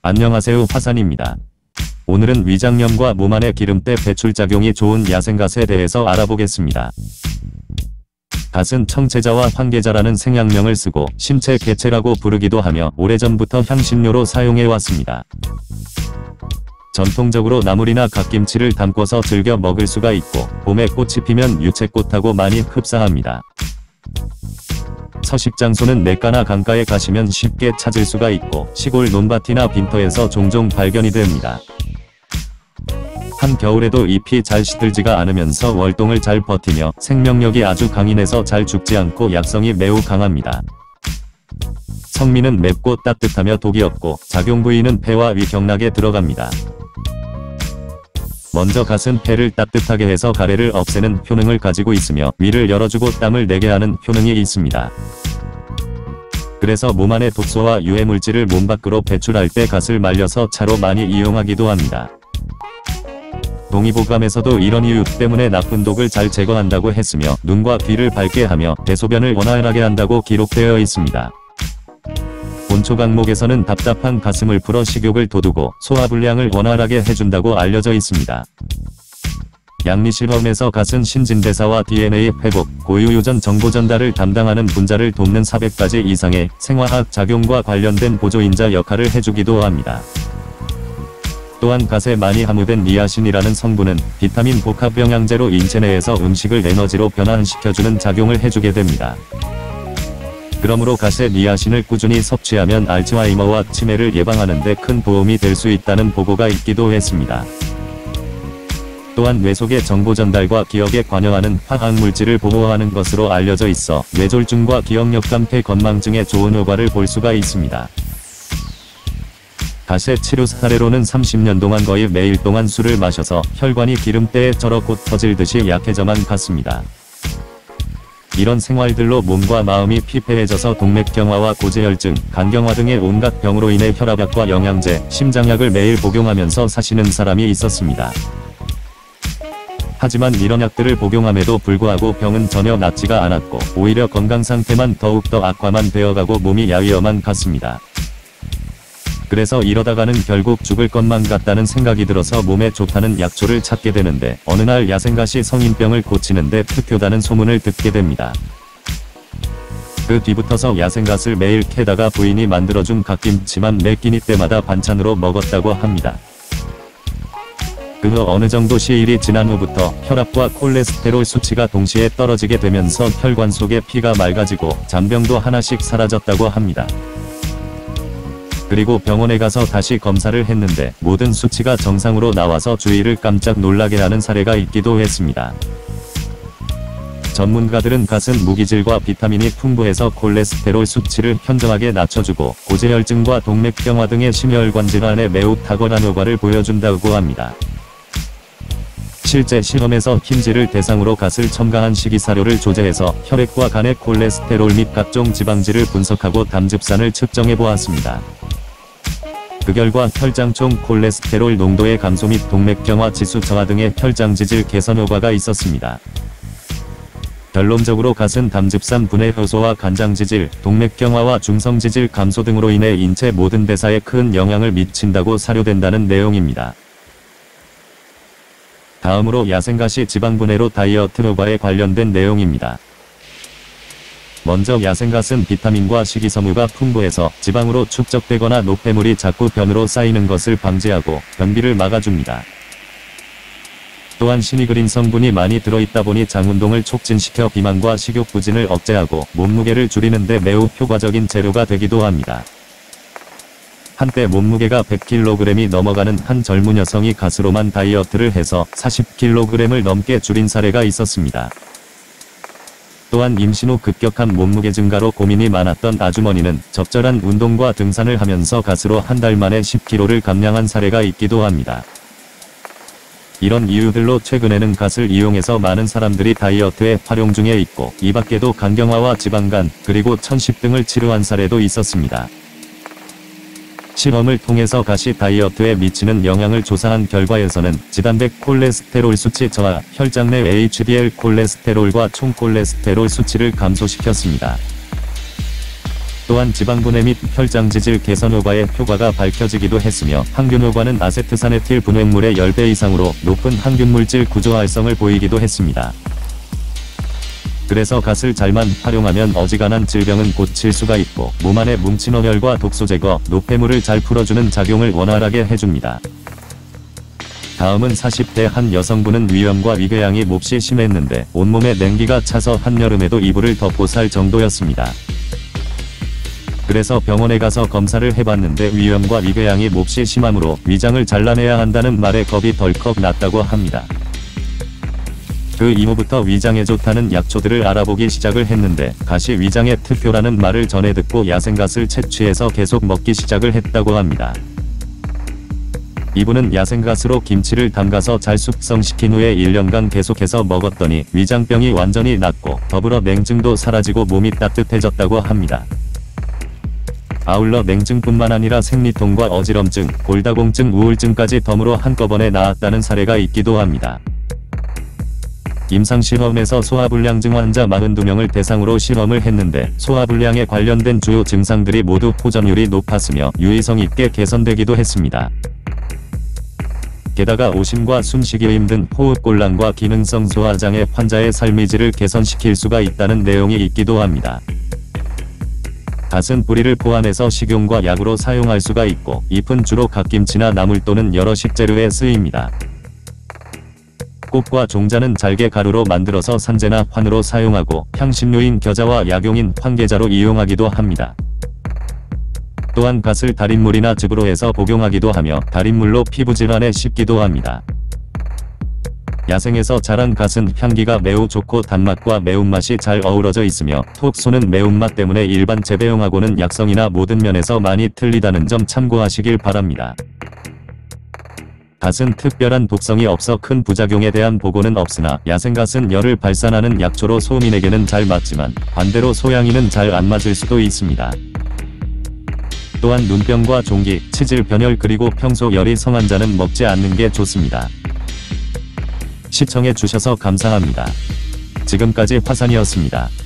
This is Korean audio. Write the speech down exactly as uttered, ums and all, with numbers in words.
안녕하세요, 화산입니다. 오늘은 위장염과 몸 안의 기름때 배출작용이 좋은 야생갓에 대해서 알아보겠습니다. 갓은 청채자와 황계자라는 생약명을 쓰고 심채 개채라고 부르기도 하며 오래전부터 향신료로 사용해왔습니다. 전통적으로 나물이나 갓김치를 담궈서 즐겨 먹을 수가 있고 봄에 꽃이 피면 유채꽃하고 많이 흡사합니다. 서식 장소는 냇가나 강가에 가시면 쉽게 찾을 수가 있고 시골 논밭이나 빈터에서 종종 발견이 됩니다. 한겨울에도 잎이 잘 시들지가 않으면서 월동을 잘 버티며 생명력이 아주 강인해서 잘 죽지 않고 약성이 매우 강합니다. 성미는 맵고 따뜻하며 독이 없고 작용 부위는 폐와 위 경락에 들어갑니다. 먼저 갓은 폐를 따뜻하게 해서 가래를 없애는 효능을 가지고 있으며 위를 열어주고 땀을 내게 하는 효능이 있습니다. 그래서 몸 안의 독소와 유해물질을 몸 밖으로 배출할 때 갓을 말려서 차로 많이 이용하기도 합니다. 동의보감에서도 이런 이유 때문에 나쁜 독을 잘 제거한다고 했으며 눈과 귀를 밝게 하며 대소변을 원활하게 한다고 기록되어 있습니다. 본초강목에서는 답답한 가슴을 풀어 식욕을 돋우고 소화불량을 원활하게 해준다고 알려져 있습니다. 양리실험에서 갓은 신진대사와 디엔에이 회복, 고유유전 정보 전달을 담당하는 분자를 돕는 사백 가지 이상의 생화학 작용과 관련된 보조인자 역할을 해주기도 합니다. 또한 갓에 많이 함유된 니아신이라는 성분은 비타민 복합 영양제로 인체 내에서 음식을 에너지로 변환시켜주는 작용을 해주게 됩니다. 그러므로 갓의 니아신을 꾸준히 섭취하면 알츠하이머와 치매를 예방하는 데 큰 도움이 될 수 있다는 보고가 있기도 했습니다. 또한 뇌 속의 정보 전달과 기억에 관여하는 화학물질을 보호하는 것으로 알려져 있어 뇌졸중과 기억력 감퇴 건망증에 좋은 효과를 볼 수가 있습니다. 갓의 치료 사례로는 삼십 년 동안 거의 매일 동안 술을 마셔서 혈관이 기름때에 절어 곧 터질듯이 약해져만 갔습니다. 이런 생활들로 몸과 마음이 피폐해져서 동맥경화와 고지혈증, 간경화 등의 온갖 병으로 인해 혈압약과 영양제, 심장약을 매일 복용하면서 사시는 사람이 있었습니다. 하지만 이런 약들을 복용함에도 불구하고 병은 전혀 낫지가 않았고 오히려 건강상태만 더욱더 악화만 되어가고 몸이 야위어만 갔습니다. 그래서 이러다가는 결국 죽을 것만 같다는 생각이 들어서 몸에 좋다는 약초를 찾게 되는데 어느 날 야생갓이 성인병을 고치는데 특효다는 소문을 듣게 됩니다. 그 뒤부터서 야생갓을 매일 캐다가 부인이 만들어준 갓김치만 매 끼니 때마다 반찬으로 먹었다고 합니다. 그 후 어느 정도 시일이 지난 후부터 혈압과 콜레스테롤 수치가 동시에 떨어지게 되면서 혈관 속의 피가 맑아지고 잔병도 하나씩 사라졌다고 합니다. 그리고 병원에 가서 다시 검사를 했는데 모든 수치가 정상으로 나와서 주위를 깜짝 놀라게 하는 사례가 있기도 했습니다. 전문가들은 갓은 무기질과 비타민이 풍부해서 콜레스테롤 수치를 현저하게 낮춰주고 고지혈증과 동맥경화 등의 심혈관 질환에 매우 탁월한 효과를 보여준다고 합니다. 실제 실험에서 흰쥐를 대상으로 갓을 첨가한 식이사료를 조제해서 혈액과 간의 콜레스테롤 및 각종 지방질을 분석하고 담즙산을 측정해 보았습니다. 그 결과 혈장 총 콜레스테롤 농도의 감소 및 동맥경화 지수 저하 등의 혈장 지질 개선 효과가 있었습니다. 결론적으로 갓은 담즙산 분해 효소와 간장 지질, 동맥경화와 중성 지질 감소 등으로 인해 인체 모든 대사에 큰 영향을 미친다고 사료된다는 내용입니다. 다음으로 야생갓이 지방분해로 다이어트 효과에 관련된 내용입니다. 먼저 야생갓은 비타민과 식이섬유가 풍부해서 지방으로 축적되거나 노폐물이 자꾸 변으로 쌓이는 것을 방지하고 변비를 막아줍니다. 또한 시니그린 성분이 많이 들어있다 보니 장운동을 촉진시켜 비만과 식욕 부진을 억제하고 몸무게를 줄이는 데 매우 효과적인 재료가 되기도 합니다. 한때 몸무게가 백 킬로그램이 넘어가는 한 젊은 여성이 갓으로만 다이어트를 해서 사십 킬로그램을 넘게 줄인 사례가 있었습니다. 또한 임신 후 급격한 몸무게 증가로 고민이 많았던 아주머니는 적절한 운동과 등산을 하면서 갓으로 한 달 만에 십 킬로그램을 감량한 사례가 있기도 합니다. 이런 이유들로 최근에는 갓을 이용해서 많은 사람들이 다이어트에 활용 중에 있고 이 밖에도 간경화와 지방간, 그리고 천식 등을 치료한 사례도 있었습니다. 실험을 통해서 갓이 다이어트에 미치는 영향을 조사한 결과에서는 지단백 콜레스테롤 수치 저하, 혈장 내 에이치디엘 콜레스테롤과 총 콜레스테롤 수치를 감소시켰습니다. 또한 지방분해 및 혈장지질 개선 효과의 효과가 밝혀지기도 했으며 항균 효과는 아세트산에틸 분해물의 십 배 이상으로 높은 항균물질 구조 활성을 보이기도 했습니다. 그래서 갓을 잘만 활용하면 어지간한 질병은 고칠 수가 있고 몸 안에 뭉친 어혈과 독소 제거, 노폐물을 잘 풀어주는 작용을 원활하게 해줍니다. 다음은 사십 대 한 여성분은 위염과 위궤양이 몹시 심했는데 온몸에 냉기가 차서 한여름에도 이불을 덮고 살 정도였습니다. 그래서 병원에 가서 검사를 해봤는데 위염과 위궤양이 몹시 심하므로 위장을 잘라내야 한다는 말에 겁이 덜컥 났다고 합니다. 그 이후부터 위장에 좋다는 약초들을 알아보기 시작을 했는데 갓이 위장의 특효라는 말을 전해 듣고 야생갓을 채취해서 계속 먹기 시작을 했다고 합니다. 이분은 야생갓으로 김치를 담가서 잘 숙성시킨 후에 일 년간 계속해서 먹었더니 위장병이 완전히 낫고 더불어 냉증도 사라지고 몸이 따뜻해졌다고 합니다. 아울러 냉증뿐만 아니라 생리통과 어지럼증, 골다공증, 우울증까지 덤으로 한꺼번에 나았다는 사례가 있기도 합니다. 임상실험에서 소화불량증 환자 사십이 명을 대상으로 실험을 했는데 소화불량에 관련된 주요 증상들이 모두 호전율이 높았으며 유의성 있게 개선되기도 했습니다. 게다가 오심과 숨쉬기 힘든 호흡곤란과 기능성 소화장애 환자의 삶의 질을 개선시킬 수가 있다는 내용이 있기도 합니다. 갓은 뿌리를 포함해서 식용과 약으로 사용할 수가 있고 잎은 주로 갓김치나 나물 또는 여러 식재료에 쓰입니다. 꽃과 종자는 잘게 가루로 만들어서 산재나 환으로 사용하고 향신료인 겨자와 약용인 황계자로 이용하기도 합니다. 또한 갓을 달인물이나 즙으로 해서 복용하기도 하며 달인물로 피부질환에 씹기도 합니다. 야생에서 자란 갓은 향기가 매우 좋고 단맛과 매운맛이 잘 어우러져 있으며 톡 쏘는 매운맛 때문에 일반 재배용하고는 약성이나 모든 면에서 많이 틀리다는 점 참고하시길 바랍니다. 갓은 특별한 독성이 없어 큰 부작용에 대한 보고는 없으나 야생갓은 열을 발산하는 약초로 소민에게는 잘 맞지만 반대로 소양이는 잘 안 맞을 수도 있습니다. 또한 눈병과 종기, 치질 변열 그리고 평소 열이 성한 자는 먹지 않는 게 좋습니다. 시청해 주셔서 감사합니다. 지금까지 화산이었습니다.